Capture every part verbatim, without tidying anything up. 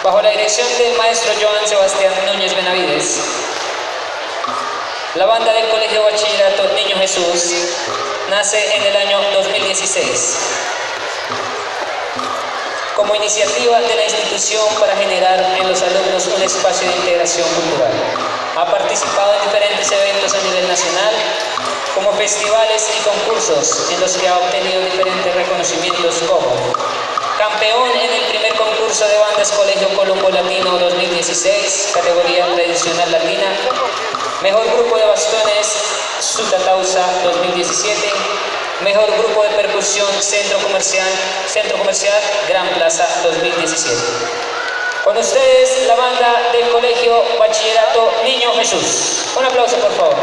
Bajo la dirección del maestro Joan Sebastián Núñez Benavides, la banda del Colegio Bachillerato Niño Jesús nace en el año dos mil dieciséis como iniciativa de la institución para generar en los alumnos un espacio de integración cultural. Ha participado en diferentes eventos a nivel nacional, como festivales y concursos en los que ha obtenido diferentes reconocimientos como campeón en el primer concurso de bandas Colegio Colombo Latino dos mil dieciséis, categoría tradicional latina, mejor grupo de bastones Sutatausa dos mil diecisiete, mejor grupo de percusión Centro Comercial, Centro Comercial Gran Plaza dos mil diecisiete. Con ustedes la banda del Colegio Bachillerato Niño Jesús. Un aplauso por favor.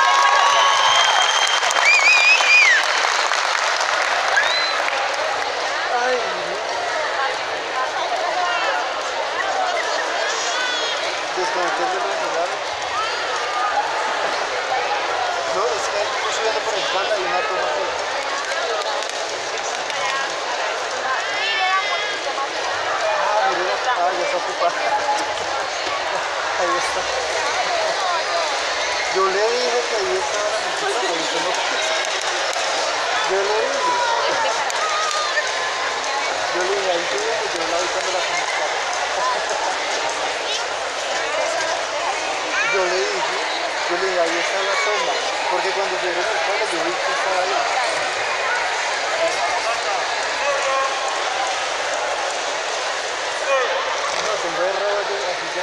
No, es que estoy subiendo por la espalda y una toma aquí. Ah, mira, ah, ya está ocupada. Ahí está. Yo le dije que ahí estaba la música, pero usted no quiso. Yo le dije. Yo le dije, ahí sí, yo la vi cuando la conectaba. Yo le dije, yo le dije, ahí está la sombra, porque cuando subieron el pueblo yo vi que estaba ahí. No, tengo de robo yo así ya.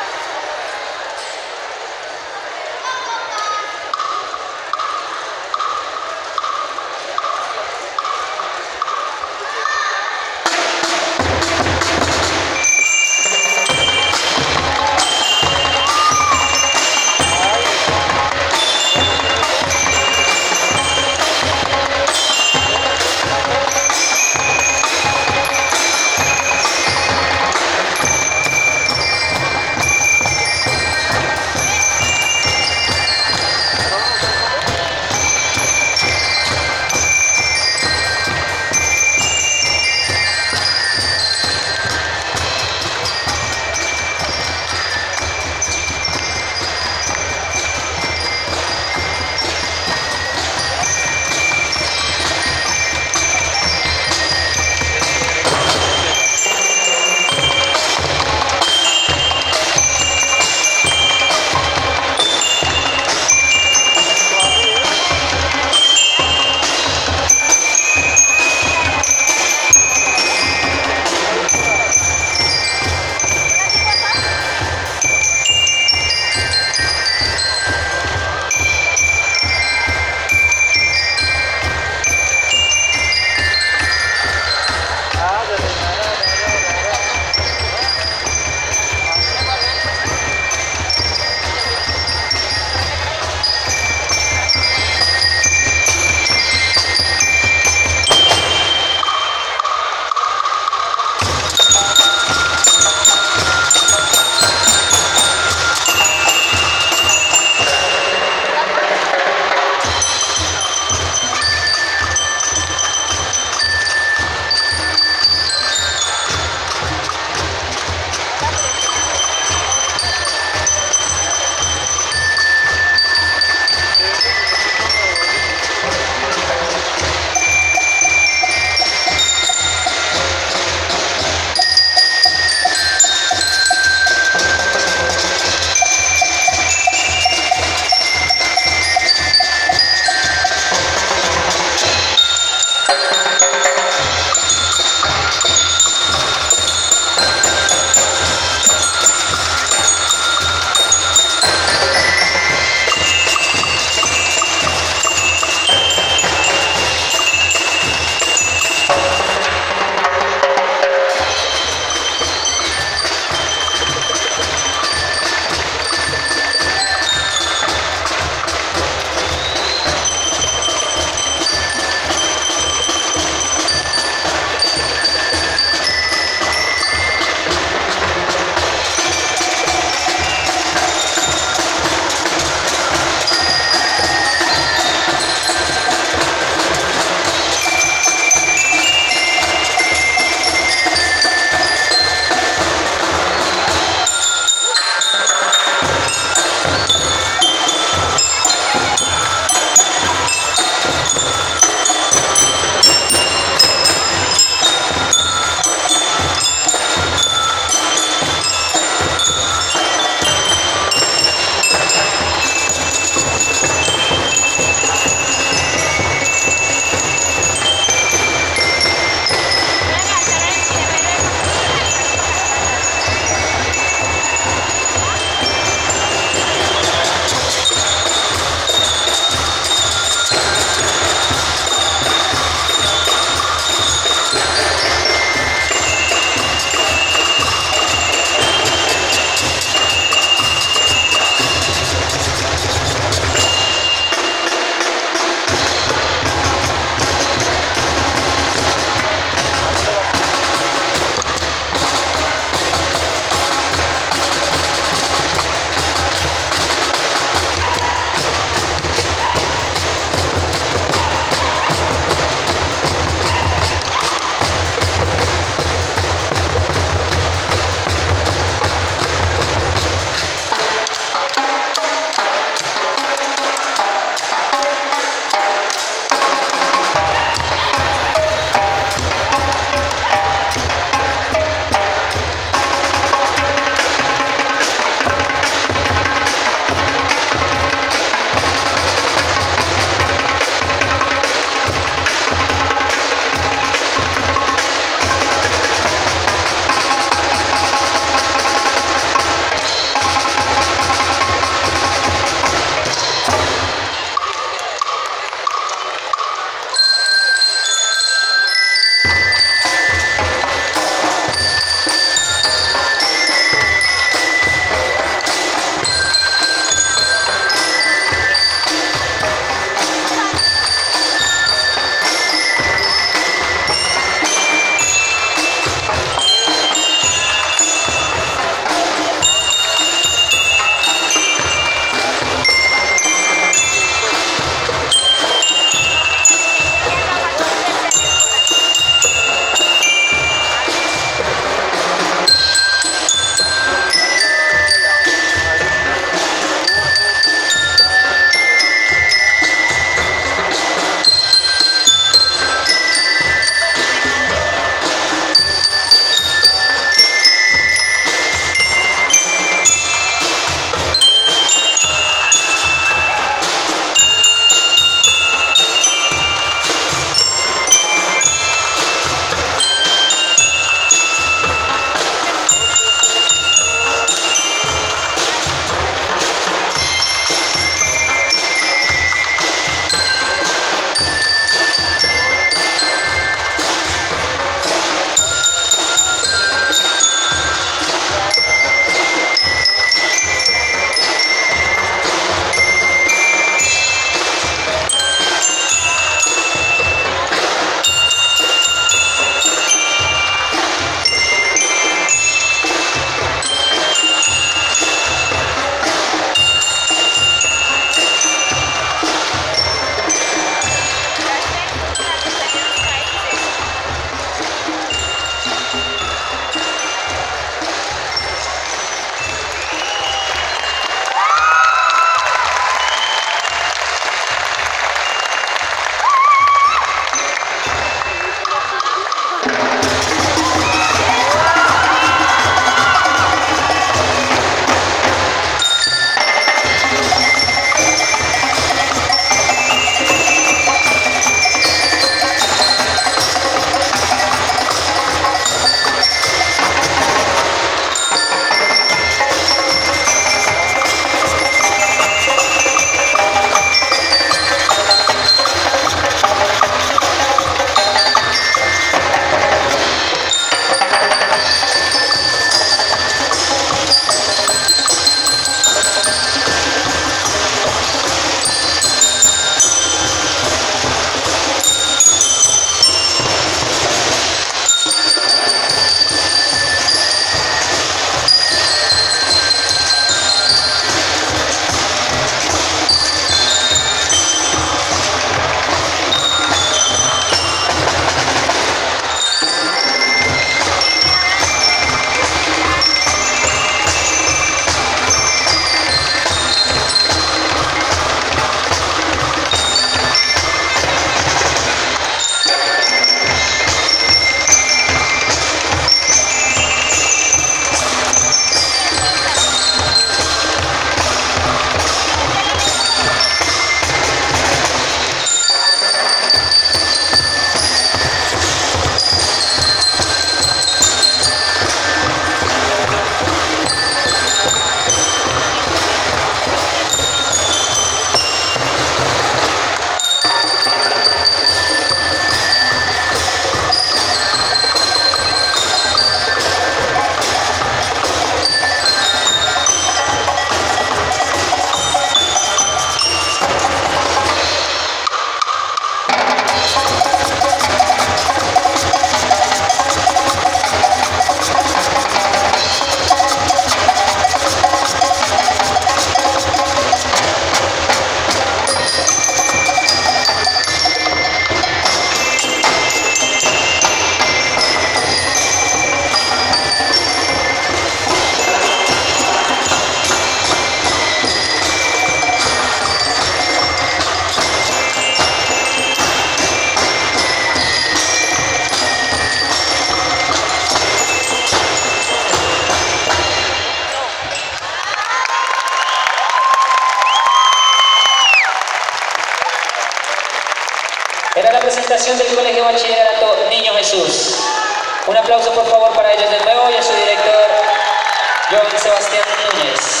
representación del Colegio Bachillerato Niño Jesús. Un aplauso por favor para ellos de nuevo y a su director, Joven Sebastián Núñez.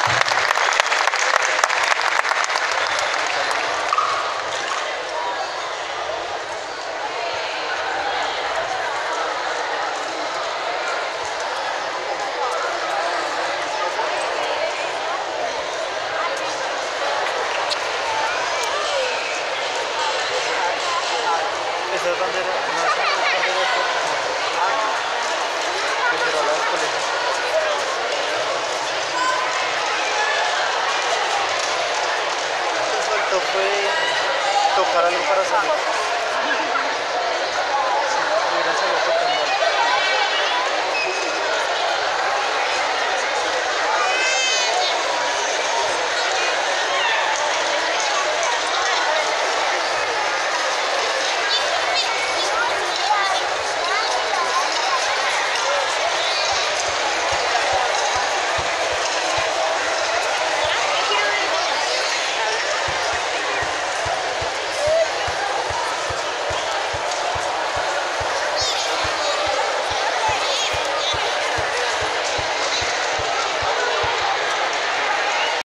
Esa es bandera, no, esa no es bandera de Puerto. Esa era la del colegio. Lo que faltó fue tocar algo para salir.